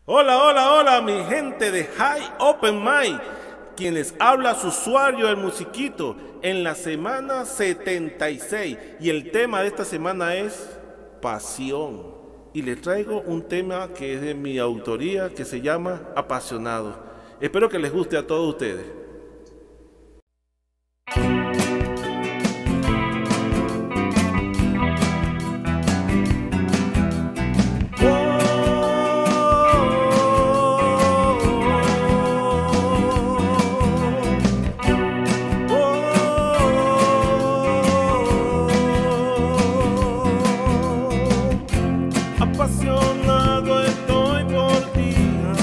Hola, hola, hola, mi gente de High Open Mind, quien les habla su usuario el Musiquito en la semana 76 y el tema de esta semana es pasión. Y les traigo un tema que es de mi autoría que se llama Apasionado. Espero que les guste a todos ustedes. Apasionado estoy por ti,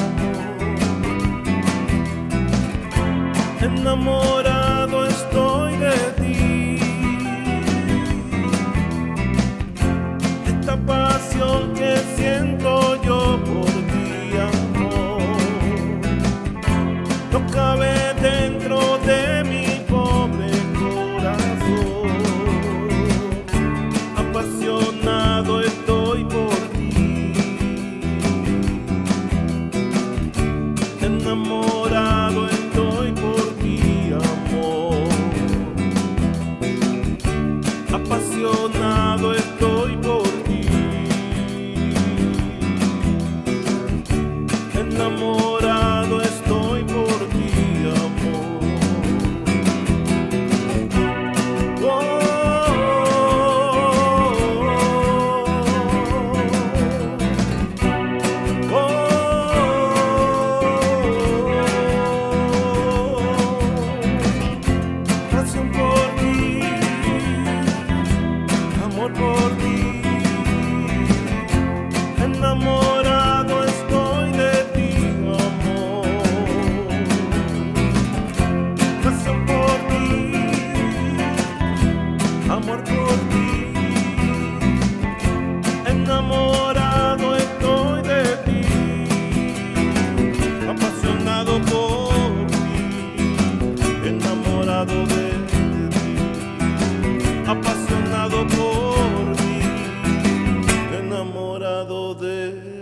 amor. Enamorado estoy de ti. Esta pasión que siento yo por ti, amor, no cabe dentro de mi pobre corazón. Apasionado estoy por ti. Enamorado estoy por ti, amor. Apasionado estoy por ti. Enamorado estoy por ti, amor. Pasión por ti, amor por ti. Enamorado estoy de ti, amor. Pasión por ti, amor por ti. Enamorado estoy de ti. Apasionado por ti. Enamorado de ti. Apasionado por ti. Enamorado de ti.